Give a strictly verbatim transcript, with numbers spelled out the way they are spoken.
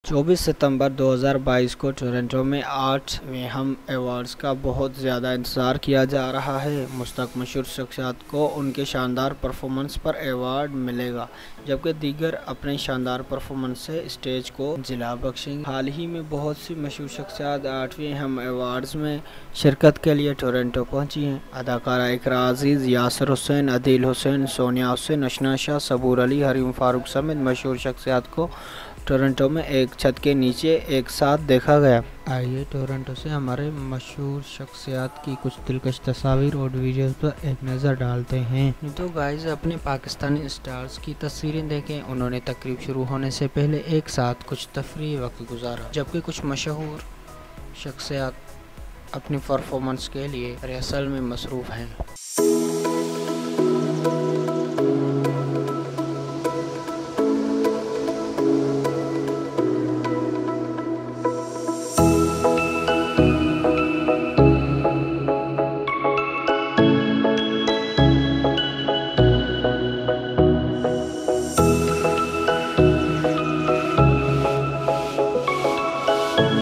चौबीस सितंबर दो हज़ार बाईस को टोरंटो में आठवें हम अवार्ड्स का बहुत ज़्यादा इंतज़ार किया जा रहा है। मुस्तक मशहूर शख्सियत को उनके शानदार परफॉर्मेंस पर अवार्ड मिलेगा, जबकि दीगर अपने शानदार परफॉर्मेंस से स्टेज को जिला बख्शेंगे। हाल ही में बहुत सी मशहूर शख्सियत आठवें हम अवार्ड्स में शिरकत के लिए टोरंटो पहुंची हैं। अदाकारा इकरा अजीज़, यासिर हुसैन, आदिल हुसैन, सोनिया हुसैन, अशना शाह, सबूर अली, हरीम फारूक समेत मशहूर शख्सियत को टोरंटो में एक छत के नीचे एक साथ देखा गया। आइए टोरंटो से हमारे मशहूर शख्सियत की कुछ दिलकश तस्वीर और वीडियोस पर एक नज़र डालते हैं। तो गाइस, अपने पाकिस्तानी स्टार्स की तस्वीरें देखें। उन्होंने तकरीब शुरू होने से पहले एक साथ कुछ तफरीही वक्त गुजारा, जबकि कुछ मशहूर शख्सियत अपनी परफॉर्मेंस के लिए रिहर्सल में मसरूफ़ हैं।